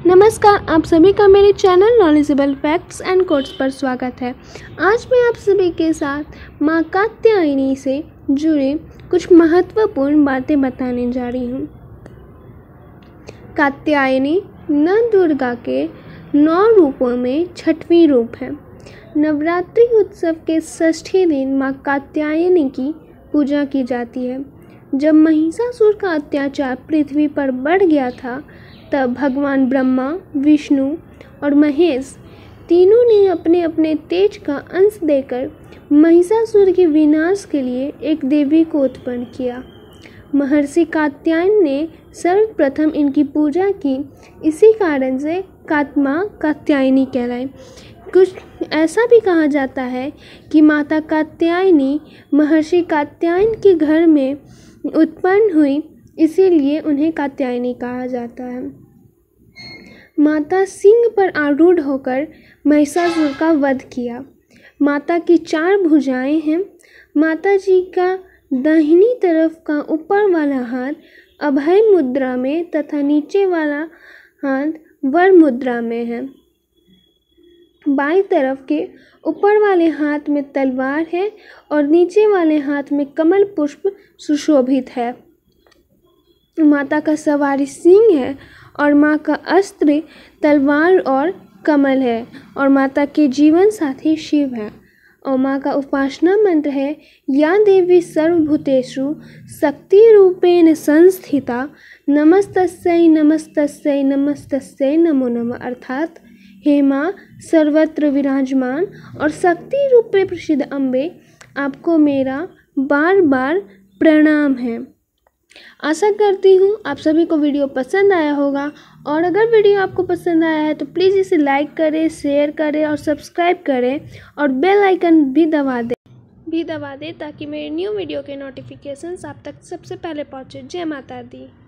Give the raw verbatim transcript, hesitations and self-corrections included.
नमस्कार, आप सभी का मेरे channel knowledgeable facts and quotes पर स्वागत है। आज मैं आप सभी के साथ माँ कात्यायनी से जुड़े कुछ महत्वपूर्ण बातें बताने जा रही हूँ। कात्यायनी नौ दुर्गा के नौ रूपों में छठवीं रूप है। नवरात्रि उत्सव के षष्ठी दिन माँ कात्यायनी की पूजा की जाती है। जब महिषासुर का अत्याचार पृथ्वी पर बढ़ गया था, तब भगवान ब्रह्मा, विष्णु और महेश तीनों ने अपने अपने तेज का अंश देकर महिषासुर के विनाश के लिए एक देवी को उत्पन्न किया। महर्षि कात्यायन ने सर्वप्रथम इनकी पूजा की। इसी कारण से कात्मा कात्यायनी कहलाए। कुछ ऐसा भी कहा जाता है कि माता कात्यायनी महर्षि कात्यायन के घर में उत्पन्न हुई, इसीलिए उन्हें कात्यायनी कहा जाता है। माता सिंह पर आरूढ़ होकर महिषासुर का वध किया। माता की चार भुजाएं हैं। माता जी का दाहिनी तरफ का ऊपर वाला हाथ अभय मुद्रा में तथा नीचे वाला हाथ वर मुद्रा में है। बाईं तरफ के ऊपर वाले हाथ में तलवार है और नीचे वाले हाथ में कमल पुष्प सुशोभित है। माता का सवारी सिंह है और माँ का अस्त्र तलवार और कमल है और माता के जीवन साथी शिव है। और माँ का उपासना मंत्र है, या देवी सर्वभूतेषु शक्ति रूपेण संस्थिता नमस्तस्यै नमस्तस्यै नमस्तस्यै नमो नमः। अर्थात हे माँ सर्वत्र विराजमान और शक्ति रूपे प्रसिद्ध अम्बे, आपको मेरा बार बार प्रणाम है। आशा करती हूँ आप सभी को वीडियो पसंद आया होगा, और अगर वीडियो आपको पसंद आया है तो प्लीज़ इसे लाइक करें, शेयर करें और सब्सक्राइब करें और बेल आइकन भी दबा दें भी दबा दें ताकि मेरे न्यू वीडियो के नोटिफिकेशंस आप तक सबसे पहले पहुँचे। जय माता दी।